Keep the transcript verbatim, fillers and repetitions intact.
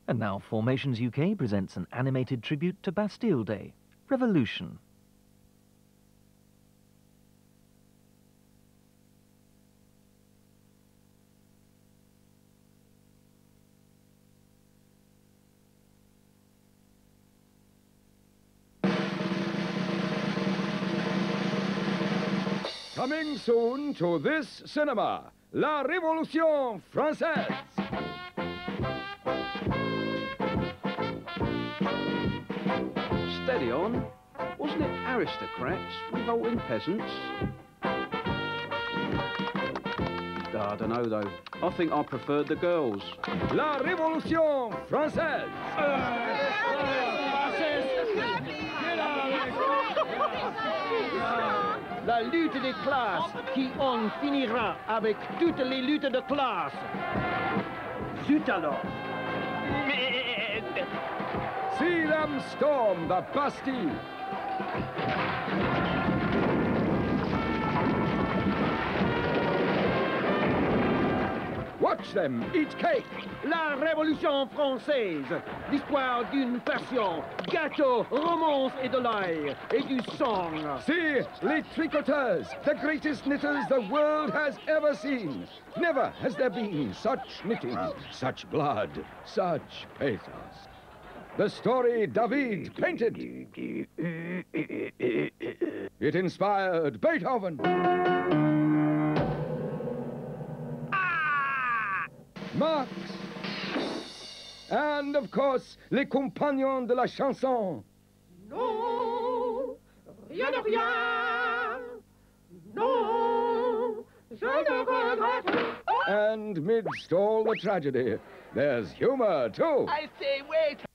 And now Formations U K presents an animated tribute to Bastille Day, Revolution. Coming soon to this cinema, La Révolution Française. Steady on. Wasn't it aristocrats, revolting peasants? Oh, I don't know, though. I think I preferred the girls. La Révolution Française. La lutte des classes qui en finira avec toutes les luttes de classe. Zut alors. See them storm the Bastille. Watch them eat cake. La Révolution française, l'histoire d'une passion, gâteau, romance et de l'ail, et du sang. See, les tricoteurs, the greatest knitters the world has ever seen. Never has there been such knitting, such blood, such pathos. The story David painted. It inspired Beethoven. Marx. And, of course, les compagnons de la chanson. Non, rien de rien. Non, je ne regrette. And midst all the tragedy, there's humor, too. I say, wait.